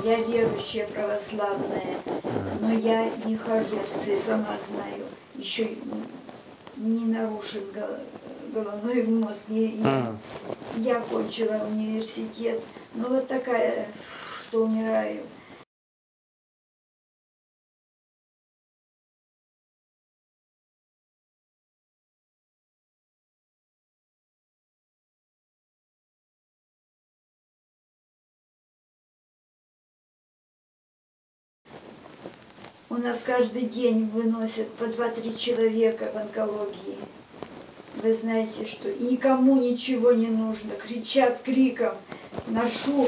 Я верующая православная, но я не хожу в ЦИ, сама знаю. Еще не нарушен головной мозг. Я окончила университет, но вот такая, что умираю. У нас каждый день выносят по 2-3 человека в онкологии. Вы знаете, что и никому ничего не нужно. Кричат криком. Ношу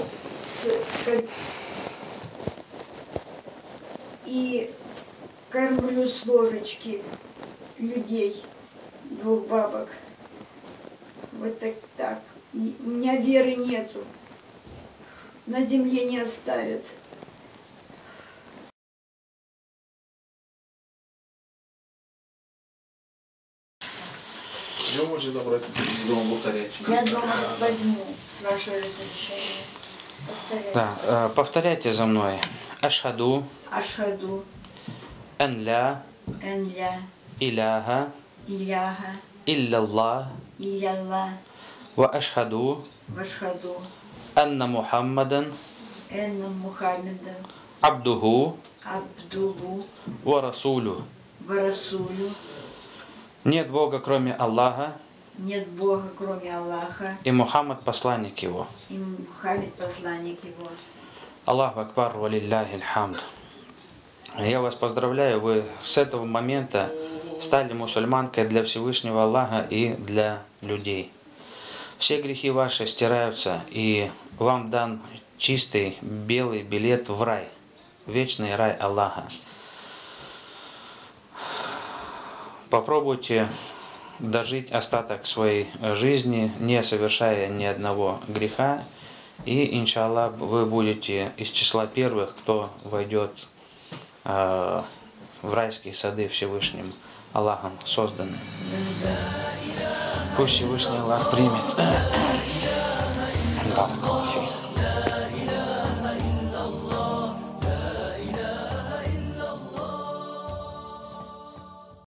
и кормлю с ложечки людей, 2 бабок. Вот так. И у меня веры нету. На земле не оставят. Вы можете забрать дома повторять. Я дома возьму, с вашего разрешения. Повторяйте. Да, повторяйте за мной. Ашхаду. Ашхаду. Ан ля. Эн ля. Иляха. Иляха. Илляллах. Иляллах. Ва ашхаду. Вашхаду. Анна Мухаммадан. Энна Мухаммеда. Абдуху. Абдулу. Ва расулю. Варасулю. Нет Бога, кроме Аллаха. Нет Бога, кроме Аллаха. И Мухаммад посланник его. И Мухаммед посланник его. Аллаху Акбар, валилляхи алхамд. Я вас поздравляю, вы с этого момента стали мусульманкой для Всевышнего Аллаха и для людей. Все грехи ваши стираются, и вам дан чистый белый билет в рай, вечный рай Аллаха. Попробуйте дожить остаток своей жизни, не совершая ни одного греха, и, иншаллах, вы будете из числа первых, кто войдет в райские сады Всевышним Аллахом созданы. Пусть Всевышний Аллах примет.